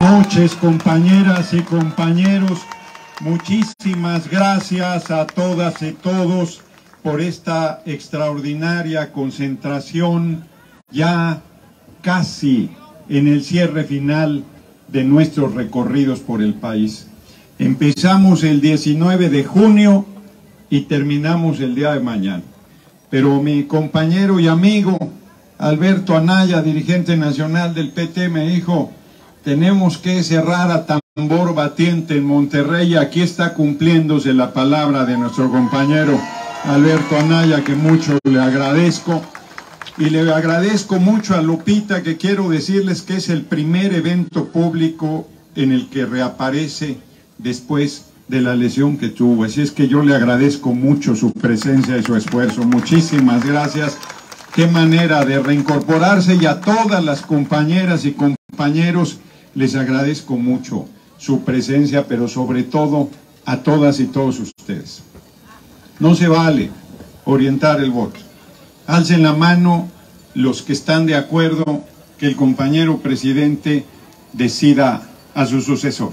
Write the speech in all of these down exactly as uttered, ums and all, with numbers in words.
noches, compañeras y compañeros. Muchísimas gracias a todas y todos por esta extraordinaria concentración ya casi en el cierre final de nuestros recorridos por el país. Empezamos el diecinueve de junio y terminamos el día de mañana. Pero mi compañero y amigo Alberto Anaya, dirigente nacional del P T, me dijo: tenemos que cerrar a tambor batiente en Monterrey. Aquí está cumpliéndose la palabra de nuestro compañero Alberto Anaya, que mucho le agradezco. Y le agradezco mucho a Lupita, que quiero decirles que es el primer evento público en el que reaparece después de la lesión que tuvo. Así es que yo le agradezco mucho su presencia y su esfuerzo. Muchísimas gracias. Qué manera de reincorporarse, y a todas las compañeras y compañeros les agradezco mucho su presencia, pero sobre todo a todas y todos ustedes. No se vale orientar el voto. Alcen la mano los que están de acuerdo que el compañero presidente decida a su sucesor.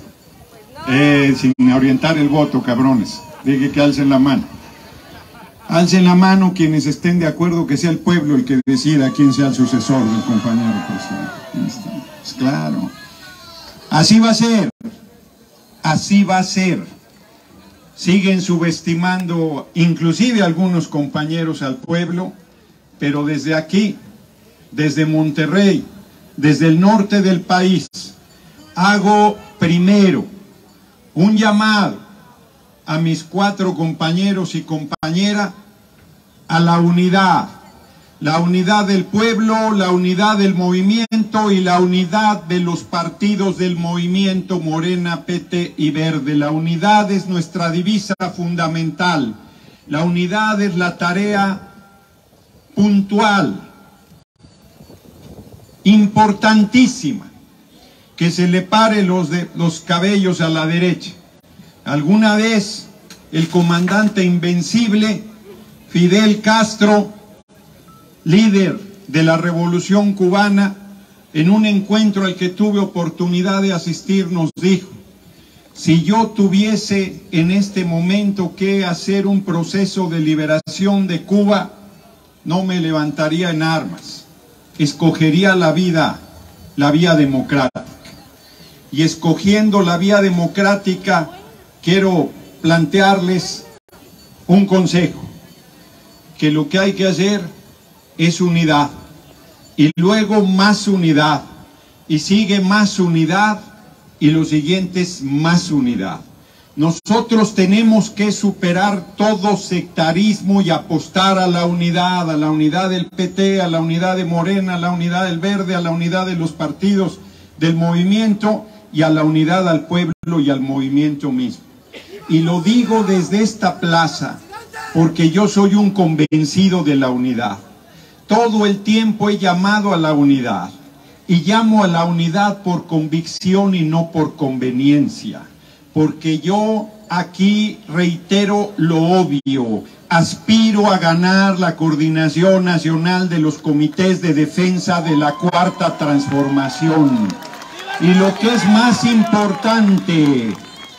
Eh, sin orientar el voto, cabrones. Dije que alcen la mano. Alcen la mano quienes estén de acuerdo que sea el pueblo el que decida quién sea el sucesor del compañero presidente. Pues claro. Así va a ser. Así va a ser. Siguen subestimando inclusive algunos compañeros al pueblo, pero desde aquí, desde Monterrey, desde el norte del país, hago primero un llamado a mis cuatro compañeros y compañeras a la unidad, la unidad del pueblo, la unidad del movimiento y la unidad de los partidos del movimiento Morena, P T y Verde. La unidad es nuestra divisa fundamental. La unidad es la tarea puntual, importantísima, que se le pare los, de, los cabellos a la derecha. Alguna vez el comandante invencible Fidel Castro, líder de la Revolución Cubana, en un encuentro al que tuve oportunidad de asistir, nos dijo: si yo tuviese en este momento que hacer un proceso de liberación de Cuba, no me levantaría en armas, escogería la vida, la vía democrática. Y escogiendo la vía democrática, quiero plantearles un consejo, que lo que hay que hacer es unidad, y luego más unidad, y sigue más unidad, y lo siguiente es más unidad. Nosotros tenemos que superar todo sectarismo y apostar a la unidad, a la unidad del P T, a la unidad de Morena, a la unidad del Verde, a la unidad de los partidos del movimiento y a la unidad al pueblo y al movimiento mismo. Y lo digo desde esta plaza porque yo soy un convencido de la unidad. Todo el tiempo he llamado a la unidad, y llamo a la unidad por convicción y no por conveniencia. Porque yo aquí reitero lo obvio: aspiro a ganar la coordinación nacional de los comités de defensa de la Cuarta Transformación. Y lo que es más importante,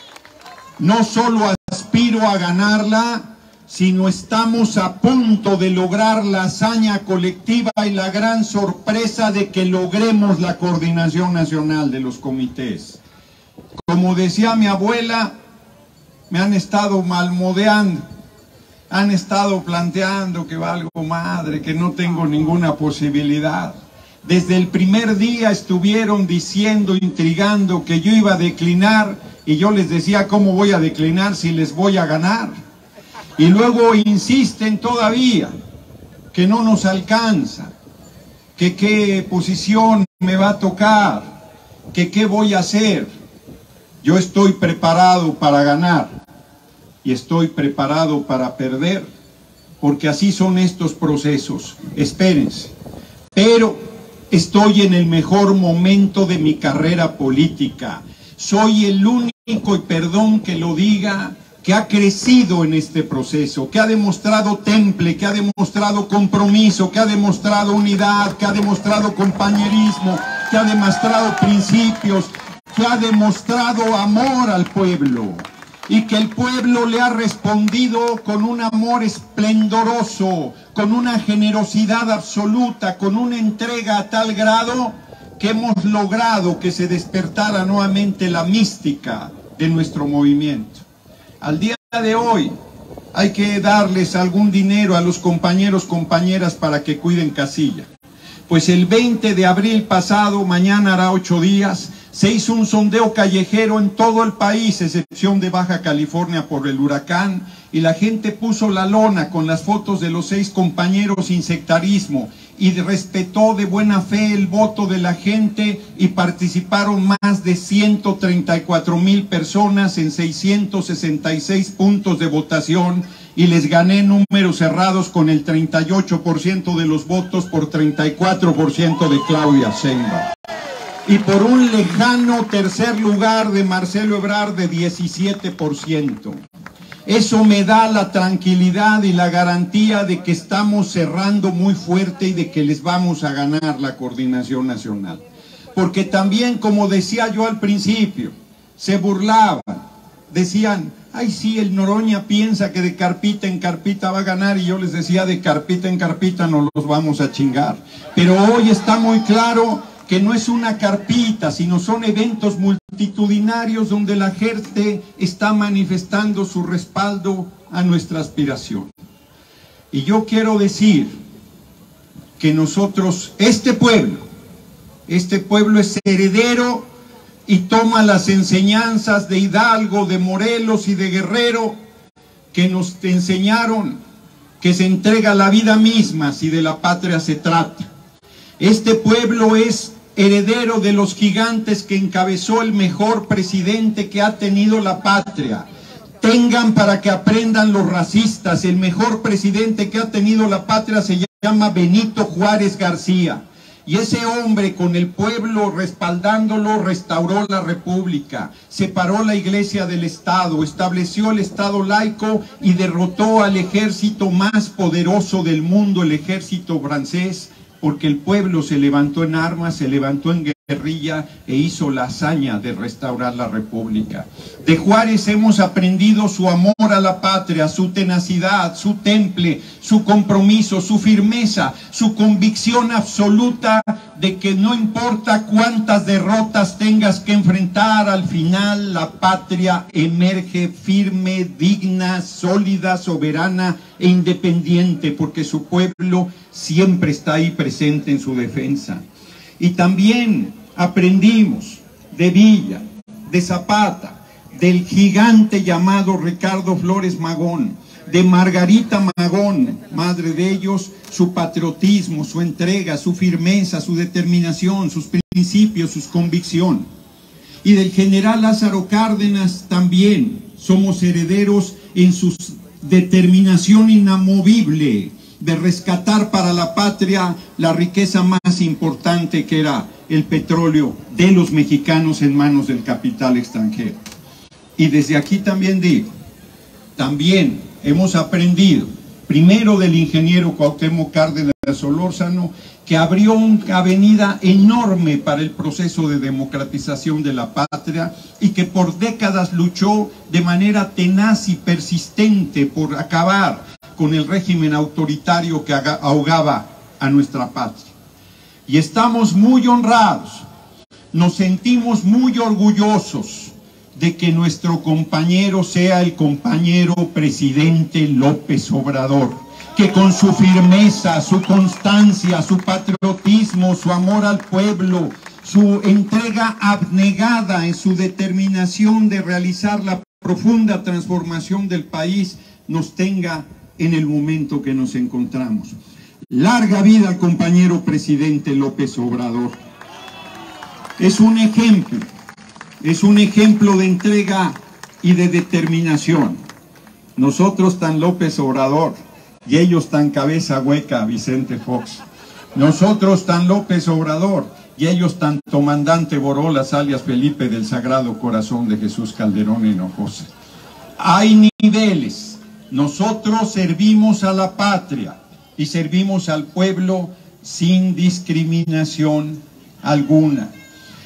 no solo aspiro a ganarla, sino estamos a punto de lograr la hazaña colectiva y la gran sorpresa de que logremos la coordinación nacional de los comités. Como decía mi abuela, me han estado malmodeando, han estado planteando que valgo madre, que no tengo ninguna posibilidad. Desde el primer día estuvieron diciendo, intrigando que yo iba a declinar, y yo les decía: ¿cómo voy a declinar si les voy a ganar? Y luego insisten todavía que no nos alcanza, que qué posición me va a tocar, que qué voy a hacer. Yo estoy preparado para ganar y estoy preparado para perder, porque así son estos procesos. Espérense. Pero estoy en el mejor momento de mi carrera política. Soy el único, y perdón que lo diga, que ha crecido en este proceso, que ha demostrado temple, que ha demostrado compromiso, que ha demostrado unidad, que ha demostrado compañerismo, que ha demostrado principios, que ha demostrado amor al pueblo y que el pueblo le ha respondido con un amor esplendoroso, con una generosidad absoluta, con una entrega a tal grado que hemos logrado que se despertara nuevamente la mística de nuestro movimiento. Al día de hoy hay que darles algún dinero a los compañeros, compañeras para que cuiden casilla. Pues el veinte de abril pasado, mañana hará ocho días, se hizo un sondeo callejero en todo el país, excepción de Baja California por el huracán, y la gente puso la lona con las fotos de los seis compañeros sin sectarismo y respetó de buena fe el voto de la gente y participaron más de ciento treinta y cuatro mil personas en seiscientos sesenta y seis puntos de votación y les gané números cerrados con el treinta y ocho por ciento de los votos por treinta y cuatro por ciento de Claudia Sheinbaum. Y por un lejano tercer lugar de Marcelo Ebrard de diecisiete por ciento. Eso me da la tranquilidad y la garantía de que estamos cerrando muy fuerte y de que les vamos a ganar la coordinación nacional. Porque también, como decía yo al principio, se burlaban, decían, ay sí, el Noroña piensa que de carpita en carpita va a ganar, y yo les decía, de carpita en carpita no los vamos a chingar. Pero hoy está muy claro que no es una carpita, sino son eventos multitudinarios donde la gente está manifestando su respaldo a nuestra aspiración. Y yo quiero decir que nosotros, este pueblo, este pueblo es heredero y toma las enseñanzas de Hidalgo, de Morelos y de Guerrero, que nos enseñaron que se entrega la vida misma si de la patria se trata. Este pueblo es heredero de los gigantes que encabezó el mejor presidente que ha tenido la patria. Tengan para que aprendan los racistas, el mejor presidente que ha tenido la patria se llama Benito Juárez García. Y ese hombre, con el pueblo respaldándolo, restauró la república, separó la iglesia del Estado, estableció el Estado laico y derrotó al ejército más poderoso del mundo, el ejército francés, porque el pueblo se levantó en armas, se levantó en guerrilla e hizo la hazaña de restaurar la república. De Juárez hemos aprendido su amor a la patria, su tenacidad, su temple, su compromiso, su firmeza, su convicción absoluta de que no importa cuántas derrotas tengas que enfrentar, al final la patria emerge firme, digna, sólida, soberana e independiente, porque su pueblo siempre está ahí presente en su defensa. Y también aprendimos de Villa, de Zapata, del gigante llamado Ricardo Flores Magón, de Margarita Magón, madre de ellos, su patriotismo, su entrega, su firmeza, su determinación, sus principios, sus convicciones. Y del general Lázaro Cárdenas también somos herederos en su determinación inamovible de rescatar para la patria la riqueza más importante, que era el petróleo de los mexicanos en manos del capital extranjero. Y desde aquí también digo, también hemos aprendido, primero del ingeniero Cuauhtémoc Cárdenas Solórzano, que abrió una avenida enorme para el proceso de democratización de la patria y que por décadas luchó de manera tenaz y persistente por acabar con el régimen autoritario que ahogaba a nuestra patria. Y estamos muy honrados, nos sentimos muy orgullosos de que nuestro compañero sea el compañero presidente López Obrador, que con su firmeza, su constancia, su patriotismo, su amor al pueblo, su entrega abnegada en su determinación de realizar la profunda transformación del país, nos tenga en el momento que nos encontramos. Larga vida al compañero presidente López Obrador. Es un ejemplo, es un ejemplo de entrega y de determinación. Nosotros tan López Obrador y ellos tan cabeza hueca Vicente Fox. Nosotros tan López Obrador y ellos tan comandante Borolas alias Felipe del Sagrado Corazón de Jesús Calderón Hinojosa. Hay niveles. Nosotros servimos a la patria y servimos al pueblo sin discriminación alguna.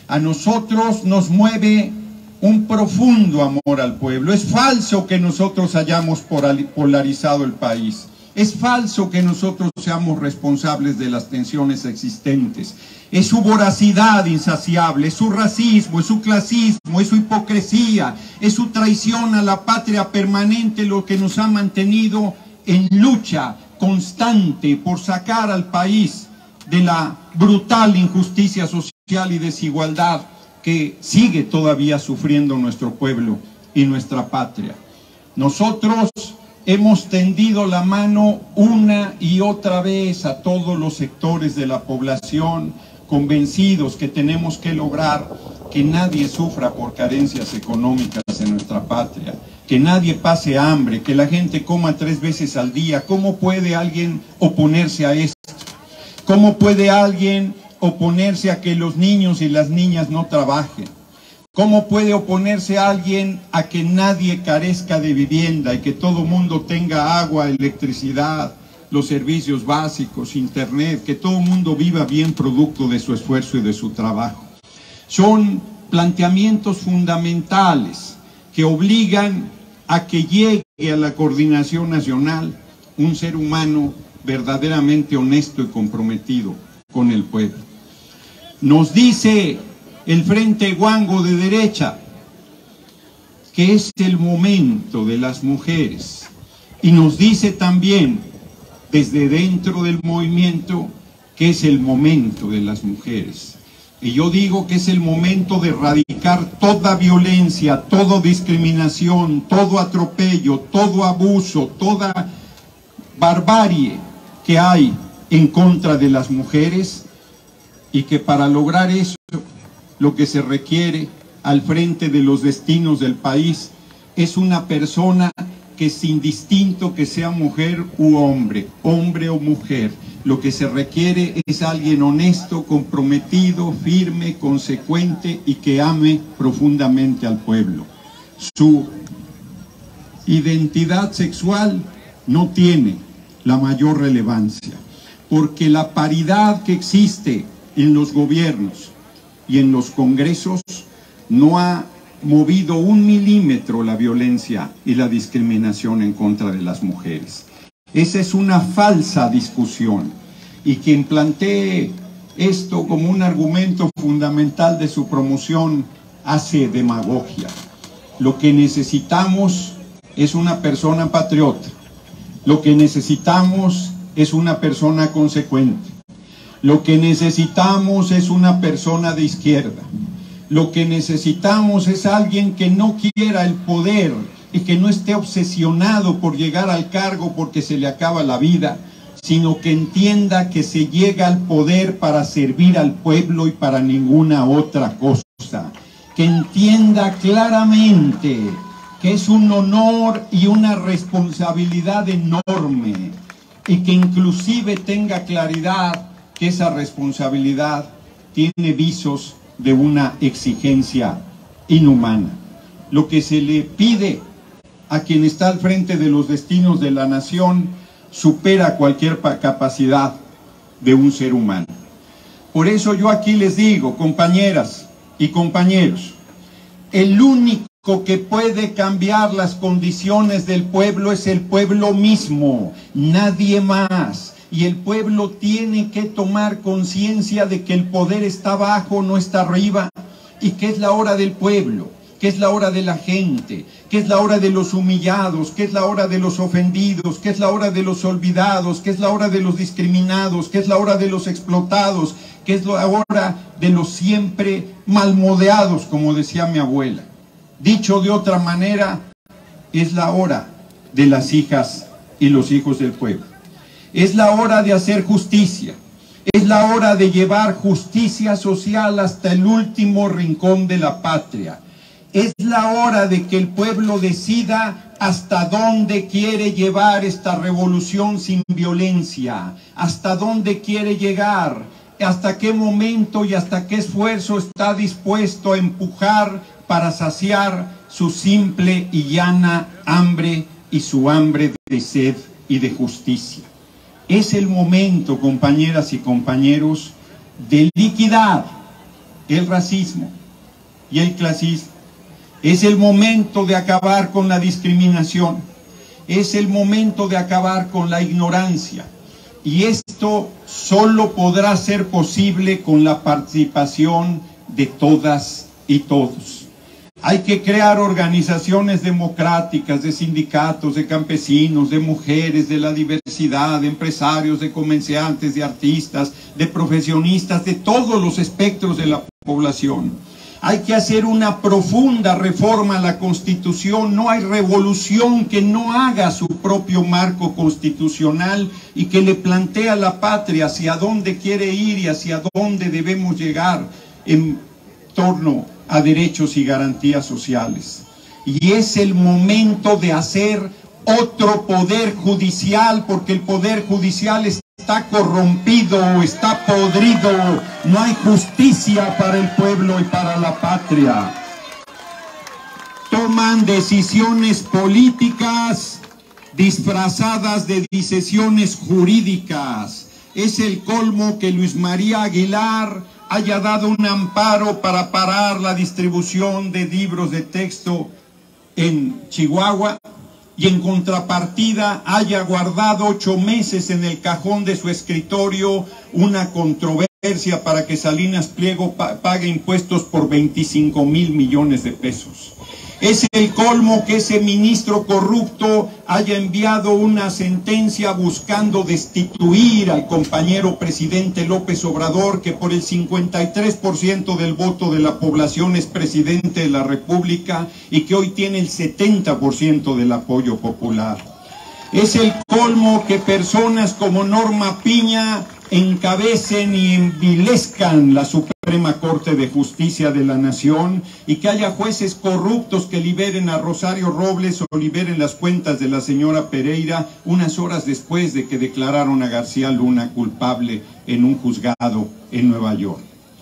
A nosotros nos mueve un profundo amor al pueblo. Es falso que nosotros hayamos polarizado el país. Es falso que nosotros seamos responsables de las tensiones existentes. Es su voracidad insaciable, es su racismo, es su clasismo, es su hipocresía, es su traición a la patria permanente lo que nos ha mantenido en lucha constante por sacar al país de la brutal injusticia social y desigualdad que sigue todavía sufriendo nuestro pueblo y nuestra patria. Nosotros hemos tendido la mano una y otra vez a todos los sectores de la población, convencidos que tenemos que lograr que nadie sufra por carencias económicas en nuestra patria, que nadie pase hambre, que la gente coma tres veces al día. ¿Cómo puede alguien oponerse a esto? ¿Cómo puede alguien oponerse a que los niños y las niñas no trabajen? ¿Cómo puede oponerse a alguien a que nadie carezca de vivienda y que todo mundo tenga agua, electricidad, los servicios básicos, internet, que todo mundo viva bien producto de su esfuerzo y de su trabajo? Son planteamientos fundamentales que obligan a que llegue a la coordinación nacional un ser humano verdaderamente honesto y comprometido con el pueblo. Nos dice el Frente Guango de derecha que es el momento de las mujeres, y nos dice también desde dentro del movimiento que es el momento de las mujeres. Y yo digo que es el momento de erradicar toda violencia, toda discriminación, todo atropello, todo abuso, toda barbarie que hay en contra de las mujeres, y que para lograr eso lo que se requiere al frente de los destinos del país es una persona que, sin distinto que sea mujer u hombre, hombre o mujer, lo que se requiere es alguien honesto, comprometido, firme, consecuente y que ame profundamente al pueblo. Su identidad sexual no tiene la mayor relevancia, porque la paridad que existe en los gobiernos y en los congresos no ha movido un milímetro la violencia y la discriminación en contra de las mujeres. Esa es una falsa discusión, y quien plantee esto como un argumento fundamental de su promoción hace demagogia. Lo que necesitamos es una persona patriota, lo que necesitamos es una persona consecuente, lo que necesitamos es una persona de izquierda. Lo que necesitamos es alguien que no quiera el poder y que no esté obsesionado por llegar al cargo porque se le acaba la vida, sino que entienda que se llega al poder para servir al pueblo y para ninguna otra cosa. Que entienda claramente que es un honor y una responsabilidad enorme, y que inclusive tenga claridad que esa responsabilidad tiene visos de una exigencia inhumana. Lo que se le pide a quien está al frente de los destinos de la nación supera cualquier capacidad de un ser humano. Por eso yo aquí les digo, compañeras y compañeros, el único que puede cambiar las condiciones del pueblo es el pueblo mismo, nadie más. Y el pueblo tiene que tomar conciencia de que el poder está abajo, no está arriba, y que es la hora del pueblo, que es la hora de la gente, que es la hora de los humillados, que es la hora de los ofendidos, que es la hora de los olvidados, que es la hora de los discriminados, que es la hora de los explotados, que es la hora de los siempre malmodeados, como decía mi abuela. Dicho de otra manera, es la hora de las hijas y los hijos del pueblo. Es la hora de hacer justicia, es la hora de llevar justicia social hasta el último rincón de la patria. Es la hora de que el pueblo decida hasta dónde quiere llevar esta revolución sin violencia, hasta dónde quiere llegar, hasta qué momento y hasta qué esfuerzo está dispuesto a empujar para saciar su simple y llana hambre y su hambre de sed y de justicia. Es el momento, compañeras y compañeros, de liquidar el racismo y el clasismo. Es el momento de acabar con la discriminación. Es el momento de acabar con la ignorancia. Y esto solo podrá ser posible con la participación de todas y todos. Hay que crear organizaciones democráticas, de sindicatos, de campesinos, de mujeres, de la diversidad, de empresarios, de comerciantes, de artistas, de profesionistas, de todos los espectros de la población. Hay que hacer una profunda reforma a la Constitución. No hay revolución que no haga su propio marco constitucional y que le plantee a la patria hacia dónde quiere ir y hacia dónde debemos llegar en torno a derechos y garantías sociales. Y es el momento de hacer otro poder judicial, porque el poder judicial está corrompido, está podrido, no hay justicia para el pueblo y para la patria. Toman decisiones políticas disfrazadas de decisiones jurídicas. Es el colmo que Luis María Aguilar haya dado un amparo para parar la distribución de libros de texto en Chihuahua y en contrapartida haya guardado ocho meses en el cajón de su escritorio una controversia para que Salinas Pliego pa pague impuestos por veinticinco mil millones de pesos. Es el colmo que ese ministro corrupto haya enviado una sentencia buscando destituir al compañero presidente López Obrador, que por el cincuenta y tres por ciento del voto de la población es presidente de la República y que hoy tiene el setenta por ciento del apoyo popular. Es el colmo que personas como Norma Piña encabecen y envilezcan la Suprema Corte de Justicia de la Nación y que haya jueces corruptos que liberen a Rosario Robles o liberen las cuentas de la señora Pereira unas horas después de que declararon a García Luna culpable en un juzgado en Nueva York.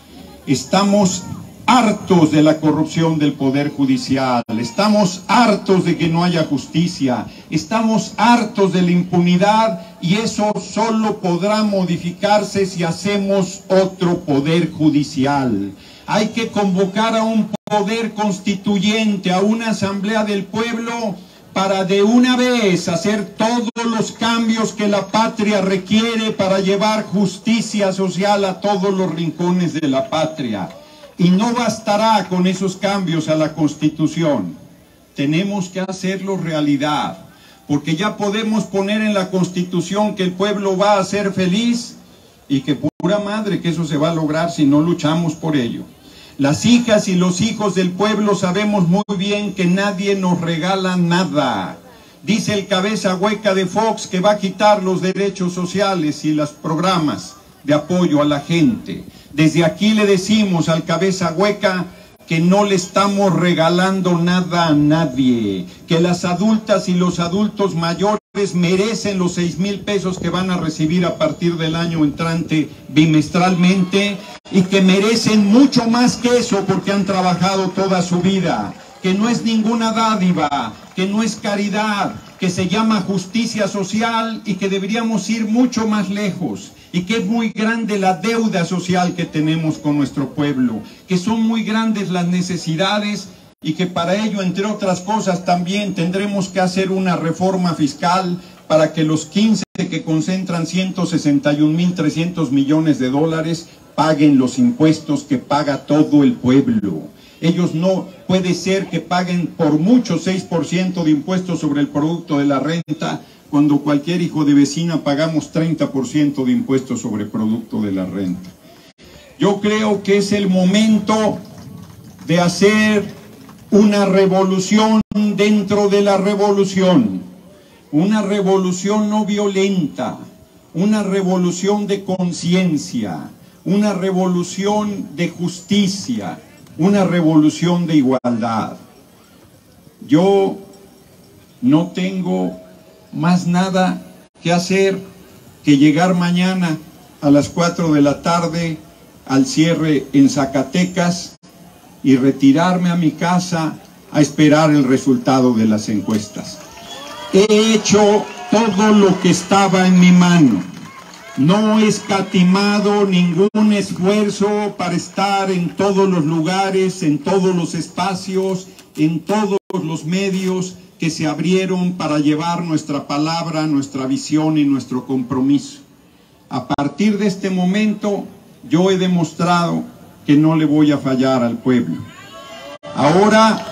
Estamos hartos de la corrupción del Poder Judicial, estamos hartos de que no haya justicia, estamos hartos de la impunidad y eso solo podrá modificarse si hacemos otro Poder Judicial. Hay que convocar a un Poder Constituyente, a una Asamblea del Pueblo para de una vez hacer todos los cambios que la patria requiere para llevar justicia social a todos los rincones de la patria. Y no bastará con esos cambios a la Constitución. Tenemos que hacerlo realidad, porque ya podemos poner en la Constitución que el pueblo va a ser feliz y que pura madre que eso se va a lograr si no luchamos por ello. Las hijas y los hijos del pueblo sabemos muy bien que nadie nos regala nada. Dice el cabeza hueca de Fox que va a quitar los derechos sociales y los programas de apoyo a la gente. Desde aquí le decimos al cabeza hueca que no le estamos regalando nada a nadie, que las adultas y los adultos mayores merecen los seis mil pesos que van a recibir a partir del año entrante bimestralmente y que merecen mucho más que eso porque han trabajado toda su vida, que no es ninguna dádiva, que no es caridad, que se llama justicia social y que deberíamos ir mucho más lejos. Y que es muy grande la deuda social que tenemos con nuestro pueblo, que son muy grandes las necesidades y que para ello, entre otras cosas, también tendremos que hacer una reforma fiscal para que los quince que concentran ciento sesenta y un mil trescientos millones de dólares paguen los impuestos que paga todo el pueblo. Ellos no puede ser que paguen por mucho seis por ciento de impuestos sobre el producto de la renta, cuando cualquier hijo de vecina pagamos treinta por ciento de impuestos sobre producto de la renta. Yo creo que es el momento de hacer una revolución dentro de la revolución, una revolución no violenta, una revolución de conciencia, una revolución de justicia, una revolución de igualdad. Yo no tengo más nada que hacer que llegar mañana a las cuatro de la tarde al cierre en Zacatecas y retirarme a mi casa a esperar el resultado de las encuestas. He hecho todo lo que estaba en mi mano. no he escatimado ningún esfuerzo para estar en todos los lugares, en todos los espacios, en todos los medios que se abrieron para llevar nuestra palabra, nuestra visión y nuestro compromiso. A partir de este momento, yo he demostrado que no le voy a fallar al pueblo. Ahora,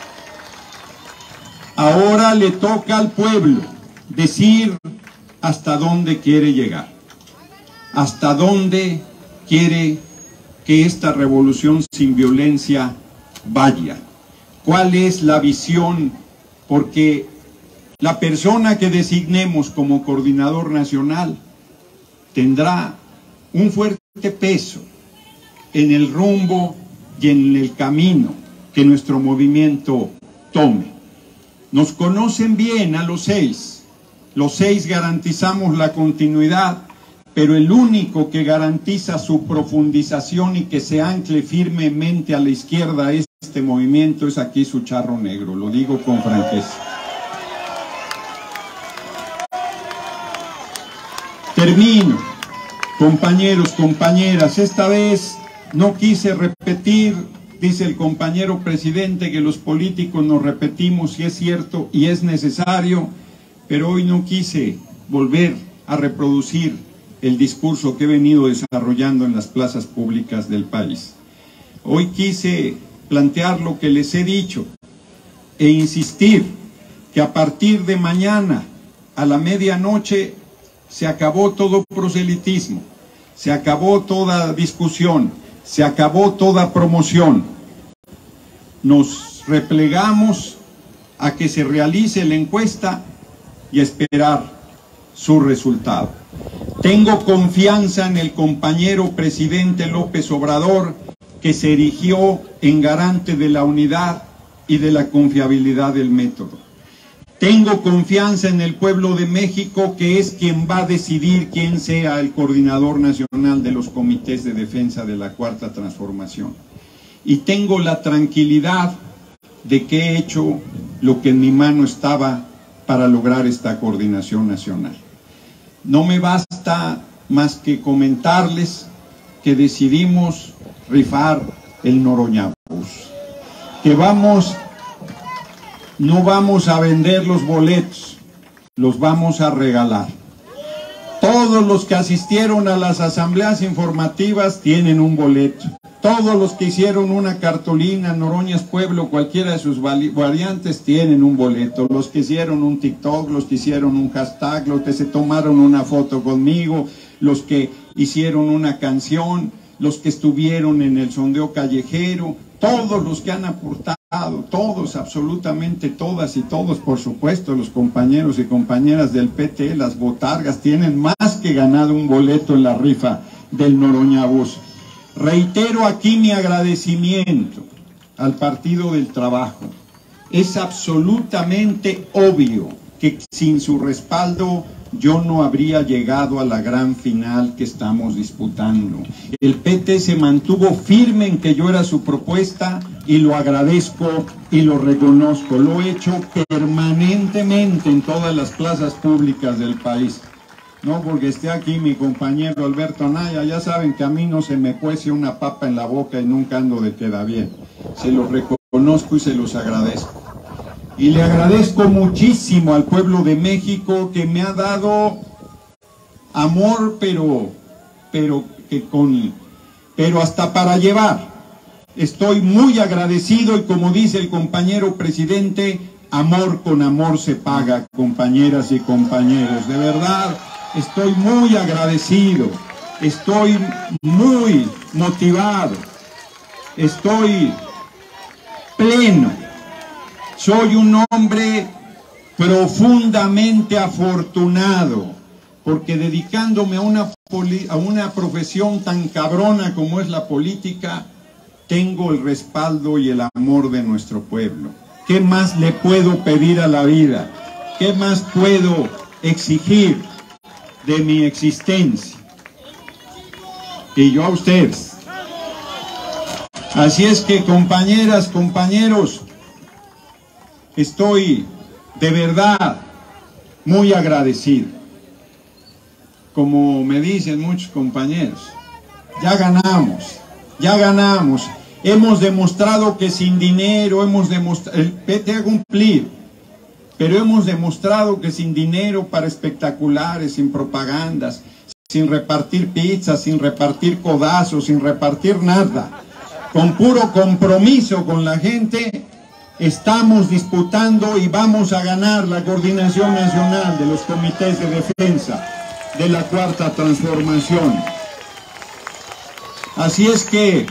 ahora le toca al pueblo decir hasta dónde quiere llegar, hasta dónde quiere que esta revolución sin violencia vaya, cuál es la visión, porque la persona que designemos como coordinador nacional tendrá un fuerte peso en el rumbo y en el camino que nuestro movimiento tome. Nos conocen bien a los seis, los seis garantizamos la continuidad, pero el único que garantiza su profundización y que se ancle firmemente a la izquierda es este movimiento, es aquí su charro negro, lo digo con franqueza. Termino, compañeros, compañeras, esta vez no quise repetir, dice el compañero presidente que los políticos nos repetimos y es cierto y es necesario, pero hoy no quise volver a reproducir el discurso que he venido desarrollando en las plazas públicas del país. Hoy quise plantear lo que les he dicho e insistir que a partir de mañana a la medianoche se acabó todo proselitismo, se acabó toda discusión, se acabó toda promoción. Nos replegamos a que se realice la encuesta y esperar su resultado. Tengo confianza en el compañero presidente López Obrador, que se erigió en garante de la unidad y de la confiabilidad del método. Tengo confianza en el pueblo de México, que es quien va a decidir quién sea el coordinador nacional de los comités de defensa de la Cuarta Transformación. Y tengo la tranquilidad de que he hecho lo que en mi mano estaba para lograr esta coordinación nacional. No me basta más que comentarles que decidimos rifar el Noroña Bus, que vamos, no vamos a vender los boletos, los vamos a regalar. Todos los que asistieron a las asambleas informativas tienen un boleto. Todos los que hicieron una cartulina, Noroña es Pueblo, cualquiera de sus variantes, tienen un boleto. Los que hicieron un TikTok, los que hicieron un hashtag, los que se tomaron una foto conmigo, los que hicieron una canción, los que estuvieron en el sondeo callejero, todos los que han aportado, todos, absolutamente todas y todos, por supuesto, los compañeros y compañeras del P T, las botargas, tienen más que ganado un boleto en la rifa del Noroña Bus. Reitero aquí mi agradecimiento al Partido del Trabajo. Es absolutamente obvio que sin su respaldo yo no habría llegado a la gran final que estamos disputando. El P T se mantuvo firme en que yo era su propuesta y lo agradezco y lo reconozco. Lo he hecho permanentemente en todas las plazas públicas del país. No porque esté aquí mi compañero Alberto Anaya, ya saben que a mí no se me cuece una papa en la boca y nunca ando de queda bien. Se los reconozco y se los agradezco. Y le agradezco muchísimo al pueblo de México que me ha dado amor, pero, pero, que con, pero hasta para llevar. Estoy muy agradecido y como dice el compañero presidente, amor con amor se paga, compañeras y compañeros. De verdad, estoy muy agradecido, estoy muy motivado, estoy pleno. Soy un hombre profundamente afortunado, porque dedicándome a una, a una profesión tan cabrona como es la política, tengo el respaldo y el amor de nuestro pueblo. ¿Qué más le puedo pedir a la vida? ¿Qué más puedo exigir de mi existencia? Y yo a ustedes. Así es que, compañeras, compañeros, estoy de verdad muy agradecido. como me dicen muchos compañeros, ya ganamos, ya ganamos. Hemos demostrado que sin dinero, hemos demostrado, el P T a cumplir, pero hemos demostrado que sin dinero para espectaculares, sin propagandas, sin repartir pizzas, sin repartir codazos, sin repartir nada, con puro compromiso con la gente, estamos disputando y vamos a ganar la coordinación nacional de los comités de defensa de la Cuarta Transformación. Así es que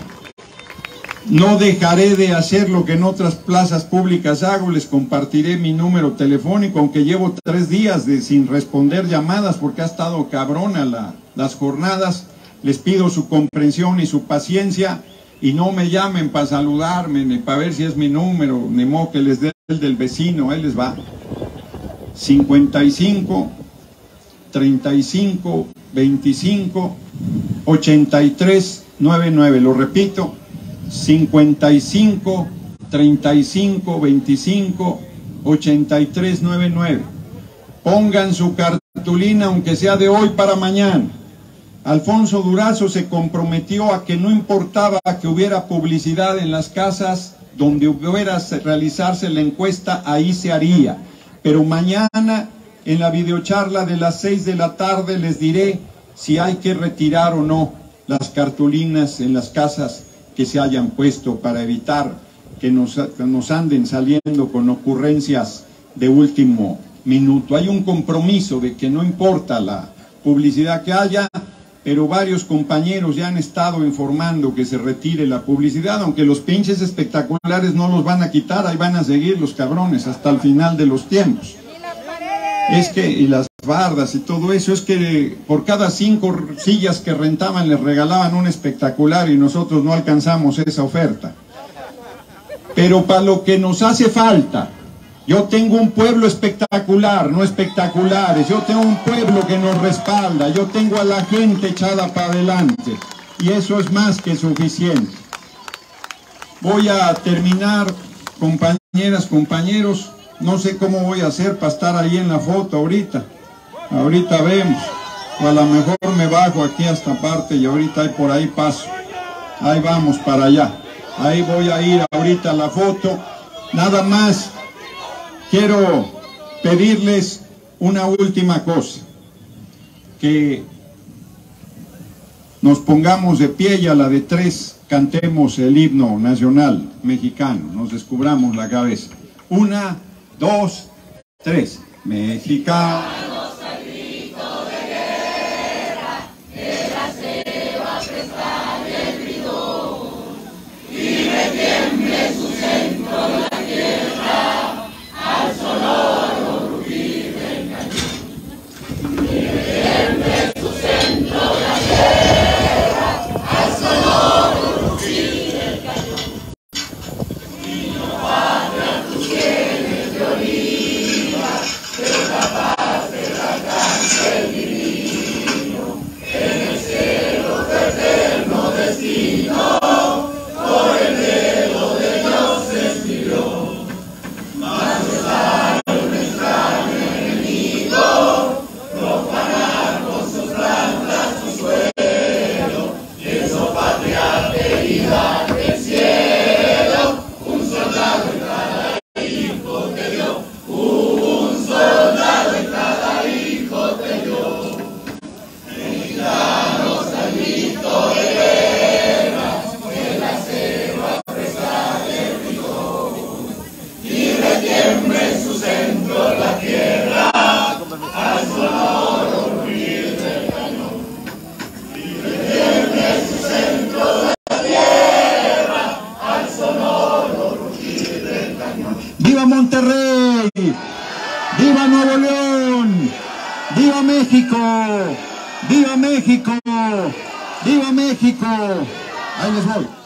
no dejaré de hacer lo que en otras plazas públicas hago. Les compartiré mi número telefónico, aunque llevo tres días de, sin responder llamadas porque ha estado cabrona la, las jornadas. Les pido su comprensión y su paciencia y no me llamen para saludarme ni para ver si es mi número, ni modo que les dé el del vecino. Ahí les va: cincuenta y cinco, treinta y cinco, veinticinco, ochenta y tres, noventa y nueve. Lo repito: cincuenta y cinco, treinta y cinco, veinticinco, ochenta y tres, noventa y nueve. Pongan su cartulina, aunque sea de hoy para mañana. Alfonso Durazo se comprometió a que no importaba que hubiera publicidad en las casas donde hubiera realizarse la encuesta, ahí se haría. Pero mañana, en la videocharla de las seis de la tarde, les diré si hay que retirar o no las cartulinas en las casas que se hayan puesto para evitar que nos, que nos anden saliendo con ocurrencias de último minuto. Hay un compromiso de que no importa la publicidad que haya, pero varios compañeros ya han estado informando que se retire la publicidad, aunque los pinches espectaculares no los van a quitar, ahí van a seguir los cabrones hasta el final de los tiempos. Es que, y las bardas y todo eso, es que por cada cinco sillas que rentaban les regalaban un espectacular y nosotros no alcanzamos esa oferta. Pero para lo que nos hace falta, yo tengo un pueblo espectacular, no espectaculares, yo tengo un pueblo que nos respalda, yo tengo a la gente echada para adelante y eso es más que suficiente. Voy a terminar, compañeras, compañeros. No sé cómo voy a hacer para estar ahí en la foto ahorita. Ahorita vemos. O a lo mejor me bajo aquí a esta parte y ahorita ahí por ahí paso. Ahí vamos para allá. Ahí voy a ir ahorita a la foto. Nada más quiero pedirles una última cosa. Que nos pongamos de pie y a la de tres cantemos el himno nacional mexicano. Nos descubramos la cabeza. Una, dos, tres. Mexicanos al grito de guerra, guerra se va a prestar el bridón, y retiemble su centro la tierra, al sonoro rugir del cañón. Y retiemble su centro la tierra, al sonoro rugir del cañón. Niño patria, tú tienes de oliva, pero capaz de tragarse el divino, en el cielo tu eterno destino, por el dedo de Dios se escribió. Mas rosario un extraño enemigo, profanar con sus plantas tu suelo, y eso patria querida del cielo, un soldado en cada hijo te dio, un soldado en cada hijo te dio. Mexicanos al grito de guerra, que la se va a prestar el rigor, y retiemble en su centro la tierra, al sonoro rugir del cañón. Y retiemble en su centro la tierra, al sonoro rugir del cañón. ¡Viva Monterrey! ¡Viva Nuevo León! ¡Viva México! ¡Viva México! ¡Viva México! Ahí les voy.